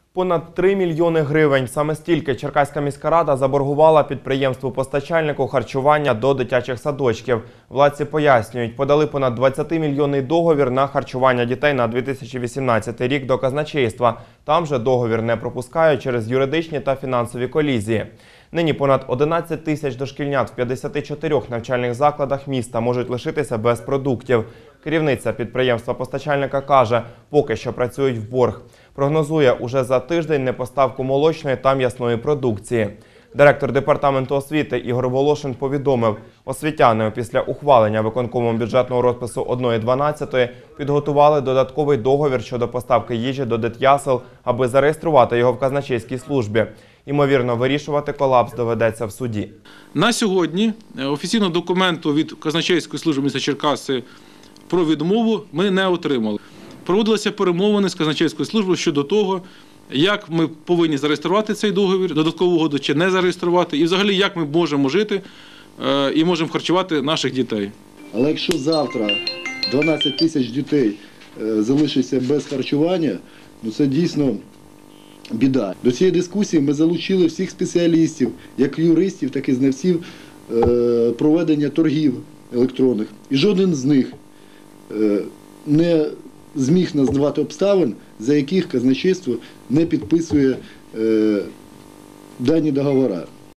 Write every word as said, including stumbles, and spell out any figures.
Понад три мільйони гривень. Саме стільки Черкаська міська рада заборгувала підприємству-постачальнику харчування до дитячих садочків. Владці пояснюють, подали понад двадцятимільйонний договір на харчування дітей на дві тисячі вісімнадцятий рік до казначейства. Там же договір не пропускають через юридичні та фінансові колізії. Нині понад одинадцять тисяч дошкільнят в п'ятдесяти чотирьох навчальних закладах міста можуть лишитися без продуктів. Керівниця підприємства-постачальника каже, поки що працюють в борг. Прогнозує уже за тиждень непоставку молочної та м'ясної продукції. Директор департаменту освіти Ігор Волошин повідомив, освітяни після ухвалення виконкомом бюджетного розпису одної дванадцятої підготували додатковий договір щодо поставки їжі до дитясел, аби зареєструвати його в казначейській службі. Ймовірно, вирішувати колапс доведеться в суді. На сьогодні офіційного документу від казначейської служби міста Черкаси про відмову ми не отримали. Проводилися перемовини з казначейською службою щодо того, як ми повинні зареєструвати цей договір, додаткову угоду чи не зареєструвати, і взагалі як ми можемо жити і можемо харчувати наших дітей. Але якщо завтра дванадцять тисяч дітей залишаться без харчування, ну це дійсно біда. До цієї дискусії ми залучили всіх спеціалістів, як юристів, так і знавців проведення торгів електронних. І жоден з них не зміг назвати обставин, за яких казначейство не підписує дані договори.